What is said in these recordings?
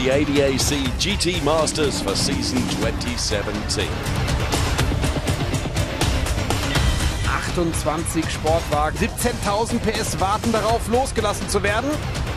the ADAC GT Masters for season 2017. 28 Sportwagen, 17.000 PS warten darauf, losgelassen zu werden.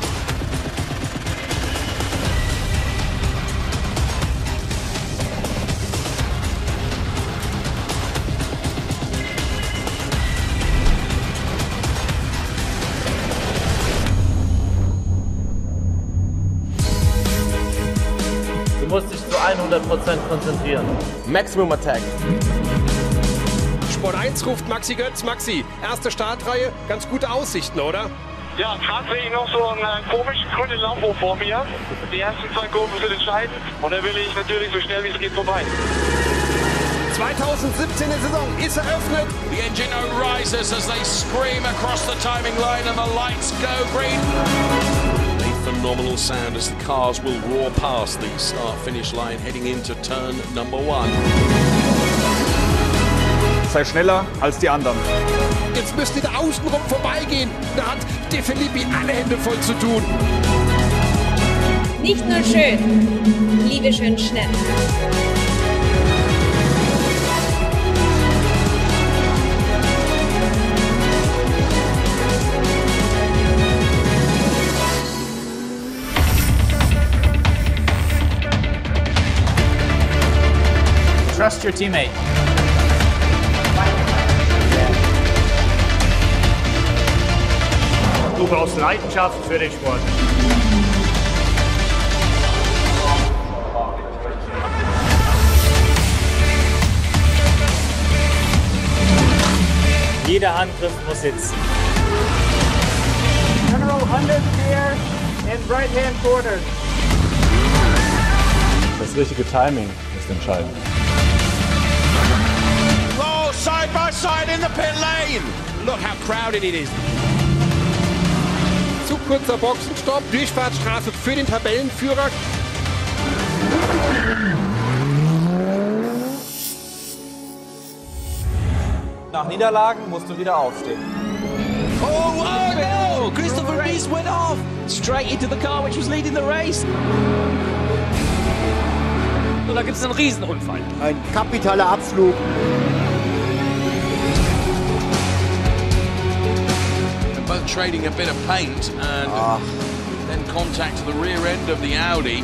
Du musst dich zu 100% konzentrieren. Maximum Attack. Sport 1 ruft Maxi Götz. Maxi, erste Startreihe, ganz gute Aussichten, oder? Ja, gerade sehe ich noch so einen komischen grünen Lambo vor mir. Die ersten 2 Kurven sind entscheidend und da will ich natürlich so schnell wie es geht vorbei. 2017 Saison ist eröffnet. The engine rises as they scream across the timing line and the lights go green. A phenomenal sound as the cars will roar past the start-finish line heading into turn number 1. Sei schneller als die anderen. Jetzt müsste der außenrum vorbeigehen. Da hat De Filippi alle Hände voll zu tun. Nicht nur schön, liebe schön schnell. Trust your teammate. Du brauchst Leidenschaft für den Sport. Jeder Angriff muss sitzen. General 100 gear in right hand quarter. Das richtige Timing ist entscheidend. Oh, side by side in the pit lane. Look how crowded it is. Zu kurzer Boxenstopp, Durchfahrtsstrafe für den Tabellenführer. Nach Niederlagen musst du wieder aufstehen. Oh no! Christopher Reese went off straight into the car which was leading the race. Und da gibt es einen Riesenunfall. Ein kapitaler Abflug. Both trading a bit of paint and then contact to the rear end of the Audi.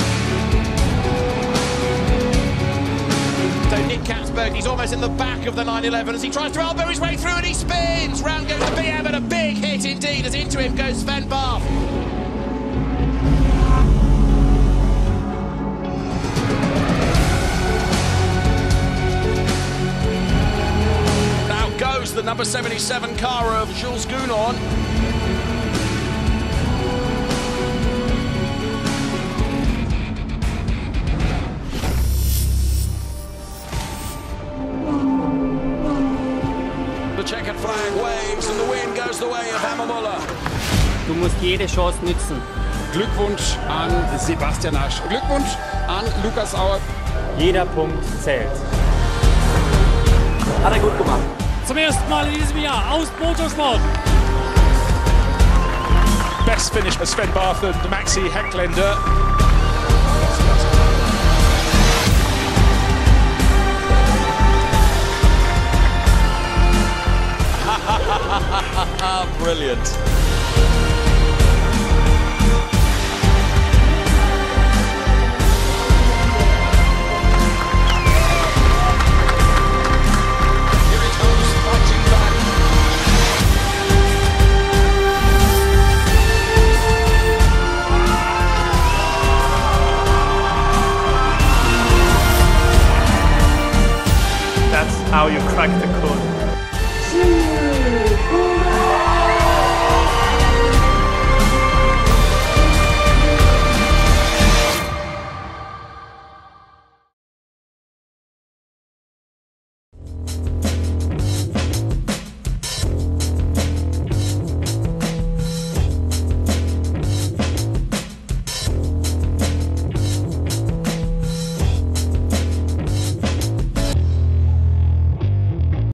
So Nick Katzberg, he's almost in the back of the 911 as he tries to elbow his way through and he spins. Round goes the BM and a big hit indeed as into him goes Sven Barth. Now goes the number 77 car of Jules Gounon. The checkered flag waves and the wind goes the way of Hammermuller. Du musst jede Chance nützen. Glückwunsch an Sebastian Asch. Glückwunsch an Lukas Auer. Jeder Punkt zählt. Hat er gut gemacht. Zum ersten Mal in diesem Jahr aus Motorsport. Best finish for Sven Barth and Maxi Heckländer. Brilliant. That's how you crack the code.